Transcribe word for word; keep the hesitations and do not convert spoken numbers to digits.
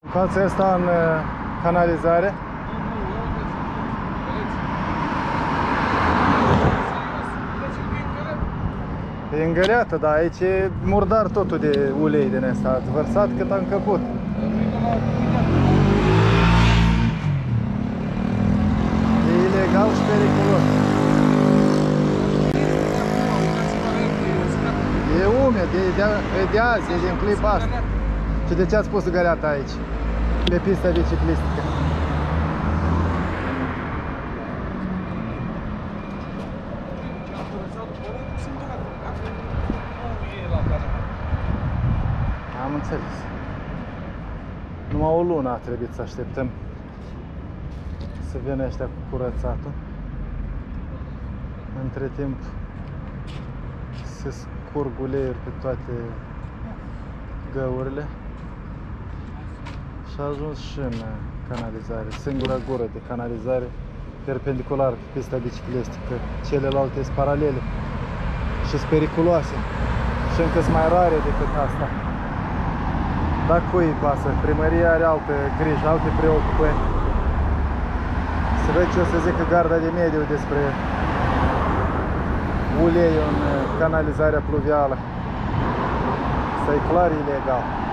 Fața asta în canalizare. E îngăleată, dar aici e murdar totul de ulei din asta. Ați vărsat cât a încăput. E ilegal și periculos. E umed, e de, e de azi, e din clipa asta. Și de ce ați pus găleata aici? Pe pista biciclistică. Am înțeles. Numai o lună a trebuit să așteptăm să vină ăștia cu curățatul. Între timp se scurg uleiuri pe toate găurile și a ajuns și în canalizare. Singura gură de canalizare perpendicular pe pista biciclistică. Celelalte sunt paralele și sunt periculoase și încă sunt mai rare decât asta. Dar cui îi pasă? Primăria are altă grijă, alte preocupări. Să văd ce o să zică garda de mediu despre uleiul în canalizarea pluvială. Să-i clar ilegal.